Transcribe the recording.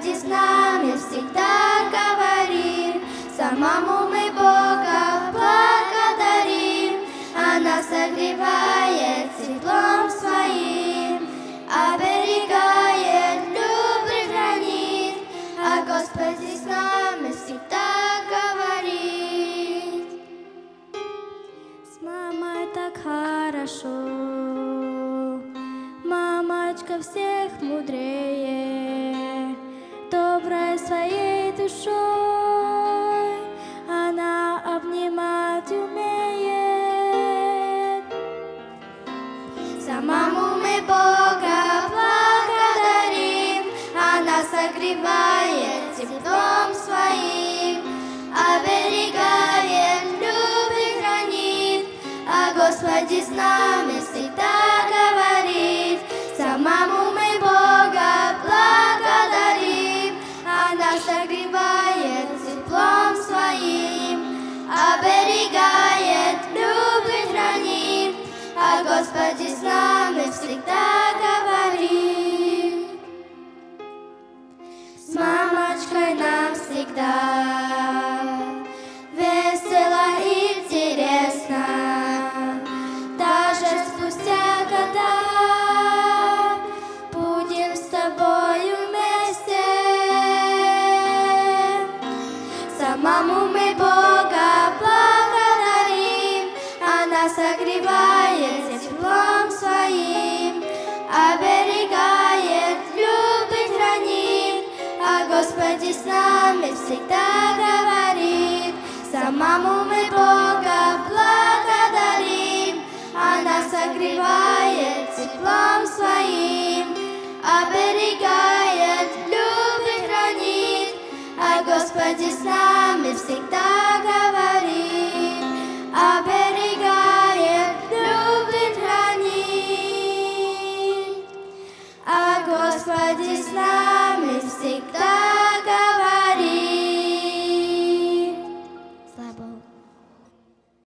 Господи с нами всегда говорит, самому мы Бога благодарим. Она согревает теплом своим, оберегает, любит, хранит, а Господи с нами всегда говорит. С мамой так хорошо, мамочка всех мудрее, доброй своей душой она обнимать умеет. За маму мы Бога благодарим, она согревает теплом своим, оберегает, любит, хранит, а Господи с нами всегда говорит. За маму мы Бога благодарим, она согревает теплом своим, оберегает, любит, хранит, а Господи с нами всегда говорит. С мамочкой нам всегда весело и интересно, даже спустя года будем с тобою вместе. За маму мы Бога благодарим, она согревает теплом своим, оберегает, любит, хранит, а Господи с нами всегда говорит. За маму мы Бога благодарим, она согревает теплом своим, оберегает, любит, хранит, а Господи с нами всегда говорит. Оберегает, любит, хранит, а Господи с нами